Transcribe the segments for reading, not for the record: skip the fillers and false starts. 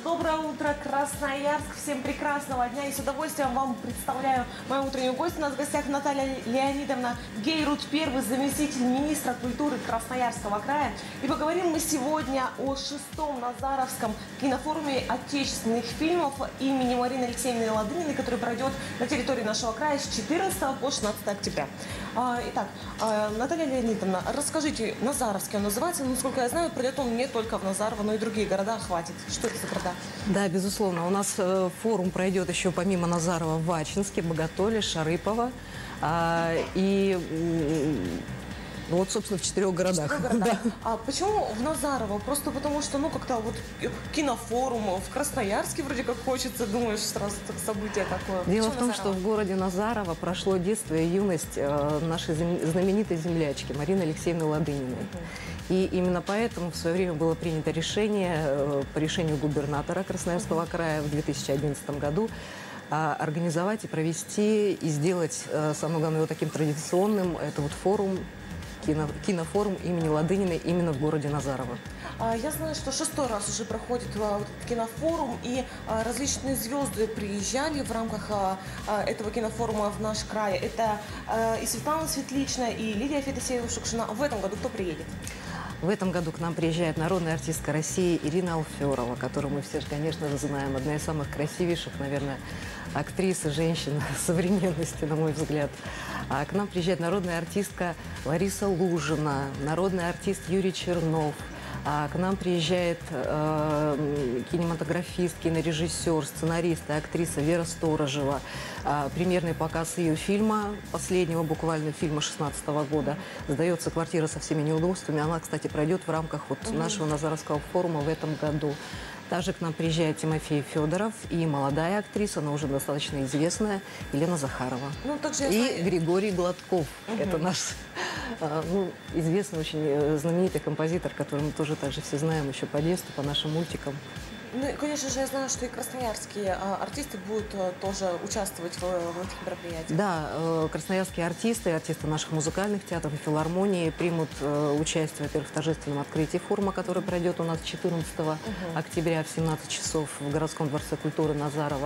Доброе утро, Красноярск. Всем прекрасного дня. И с удовольствием вам представляю мою утреннюю гостью. У нас в гостях Наталья Леонидовна Гейрут, первый заместитель министра культуры Красноярского края. И поговорим мы сегодня о 6-м Назаровском кинофоруме отечественных фильмов имени Марины Алексеевны Ладыниной, который пройдет на территории нашего края с 14 по 16 октября. Итак, Наталья Леонидовна, расскажите, Назаровский он называется, насколько я знаю, пройдет он не только в Назарово, но и другие города охватит. Что это за города? Да, безусловно. У нас форум пройдет еще помимо Назарова в Ачинске, Боготоле, Шарыпово. Вот, собственно, в 4 городах. Да. А почему в Назарово? Просто потому что, как-то вот кинофорум в Красноярске вроде как хочется, думаешь, сразу так событие такое. Дело в том, что в городе Назарово прошло детство и юность нашей знаменитой землячки Марины Алексеевны Ладыниной. И именно поэтому в свое время было принято решение по решению губернатора Красноярского края в 2011 году организовать и провести, и сделать, самое главное, вот таким традиционным, это вот форум, кинофорум имени Ладыниной именно в городе Назарово. Я знаю, что 6-й раз уже проходит кинофорум, и различные звезды приезжали в рамках этого кинофорума в наш край. Это и Светлана Светличная, и Лидия Федосеева-Шукшина. В этом году кто приедет? В этом году к нам приезжает народная артистка России Ирина Алферова, которую мы все же, конечно же, знаем. Одна из самых красивейших, наверное, актрис и женщин современности, на мой взгляд. А к нам приезжает народная артистка Лариса Лужина, народный артист Юрий Чернов. А к нам приезжает кинематографист, кинорежиссер, сценарист и актриса Вера Сторожева. Премьерный показ ее фильма, последнего буквально фильма 2016 года, «Сдается квартира со всеми неудобствами». Она, кстати, пройдет в рамках нашего Назаровского форума в этом году. Также к нам приезжает Тимофей Федоров и молодая актриса, она уже достаточно известная, Елена Захарова. И Григорий Гладков. Это наш известный, очень знаменитый композитор, который мы тоже также все знаем еще по детству, по нашим мультикам. Ну и, конечно же, я знаю, что и красноярские артисты будут тоже участвовать в этих мероприятиях. Да, красноярские артисты наших музыкальных театров и филармонии примут участие, во-первых, в торжественном открытии форума, который пройдет у нас 14 октября в 17 часов в городском дворце культуры Назарово.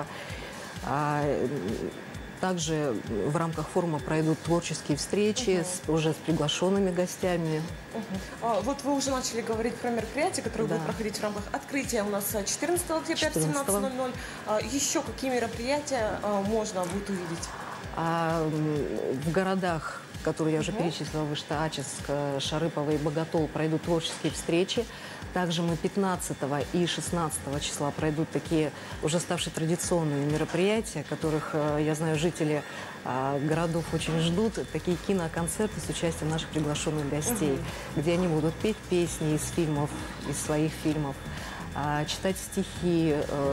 Также в рамках форума пройдут творческие встречи уже с приглашенными гостями. Вот вы уже начали говорить про мероприятия, которые будут проходить в рамках открытия у нас 14 октября в 17:00. Еще какие мероприятия можно будет увидеть? В городах, которые я уже перечислила выше, Ачинск, Шарыпово и Боготол, пройдут творческие встречи. Также мы 15 и 16 числа пройдут такие уже ставшие традиционные мероприятия, которых, я знаю, жители городов очень ждут. Такие киноконцерты с участием наших приглашенных гостей, где они будут петь песни из фильмов, из своих фильмов, читать стихи,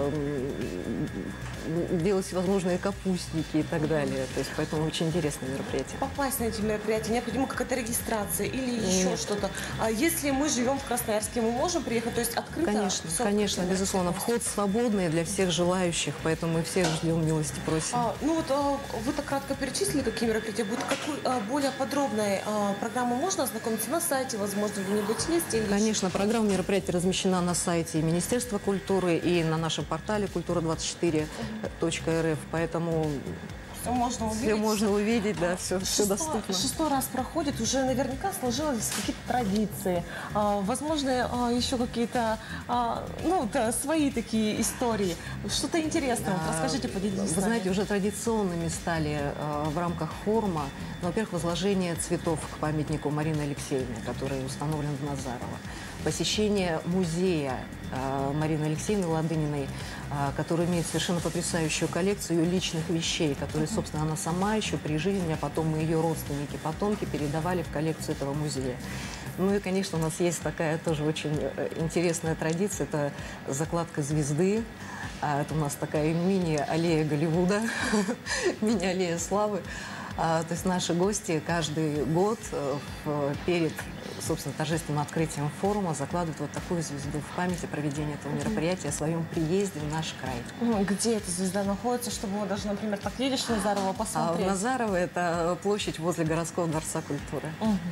делать всевозможные капустники и так далее. То есть, поэтому очень интересное мероприятие. Попасть на эти мероприятия необходима какая-то регистрация или еще что-то. А если мы живем в Красноярске, мы можем приехать? То есть открыто? Конечно, безусловно. Вход свободный для всех желающих, поэтому мы всех ждем, милости просим. Вы так кратко перечислили, какие мероприятия будут. Какой более подробной программой можно ознакомиться на сайте, возможно, где-нибудь есть? Или конечно, программа мероприятий размещена на сайте Министерства культуры и на нашем портале kultura24.rf, поэтому все можно увидеть, да, все доступно. 6-й раз проходит, уже наверняка сложились какие-то традиции, возможно, еще какие-то свои такие истории. Что-то интересное, расскажите, поделитесь. Вы знаете, уже традиционными стали в рамках форума, во-первых, возложение цветов к памятнику Марины Алексеевны, который установлен в Назарово. Посещение музея Марины Алексеевны Ладыниной, который имеет совершенно потрясающую коллекцию ее личных вещей, которые, собственно, она сама еще при жизни, а потом и ее родственники, потомки передавали в коллекцию этого музея. Ну и, конечно, у нас есть такая тоже очень интересная традиция, это закладка звезды. Это у нас такая мини-аллея Голливуда, мини-аллея славы. То есть наши гости каждый год перед, собственно, торжественным открытием форума закладывают вот такую звезду в память о проведении этого мероприятия, о своем приезде в наш край. Где эта звезда находится, чтобы мы даже, например, так едешь в Назарово посмотреть? Назарово – это площадь возле городского дворца культуры.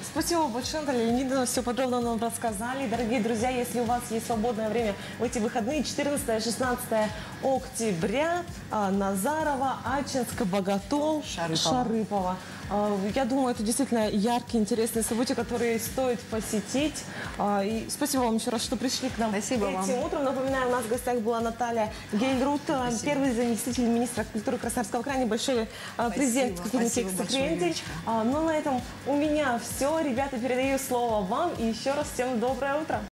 Спасибо большое, Наталья Леонидовна, все подробно нам рассказали. Дорогие друзья, если у вас есть свободное время в эти выходные, 14-16 октября, Назарова, Ачинск, Боготол, Шарыпово. Я думаю, это действительно яркие, интересные события, которые стоит посетить. И спасибо вам еще раз, что пришли к нам. Спасибо вам. Этим утром. Напоминаю, у нас в гостях была Наталья Гейрут, первый заместитель министра культуры Красноярского края, большой президент Кузьминский Крендель. Ну, на этом у меня все. Ребята, передаю слово вам. И еще раз всем доброе утро.